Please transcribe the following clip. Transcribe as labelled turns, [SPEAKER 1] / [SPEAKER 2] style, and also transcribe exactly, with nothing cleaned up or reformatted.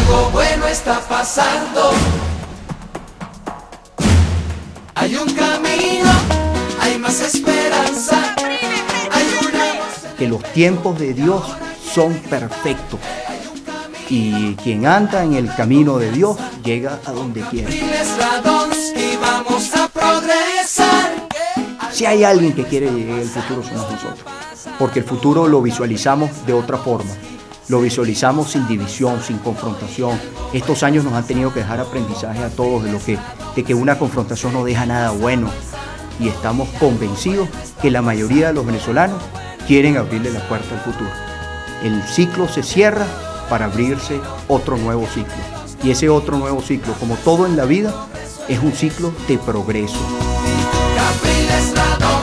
[SPEAKER 1] algo bueno está pasando. Hay un camino, hay más esperanza, hay una...
[SPEAKER 2] Que los tiempos de Dios son perfectos. Y quien anda en el camino de Dios llega a donde quiere.
[SPEAKER 1] Vamos a progresar.
[SPEAKER 2] Si hay alguien que quiere llegar al futuro, somos nosotros. Porque el futuro lo visualizamos de otra forma. Lo visualizamos sin división, sin confrontación. Estos años nos han tenido que dejar aprendizaje a todos de, lo que, de que una confrontación no deja nada bueno. Y estamos convencidos que la mayoría de los venezolanos quieren abrirle la puerta al futuro. El ciclo se cierra para abrirse otro nuevo ciclo. Y ese otro nuevo ciclo, como todo en la vida, es un ciclo de progreso.
[SPEAKER 1] Capriles,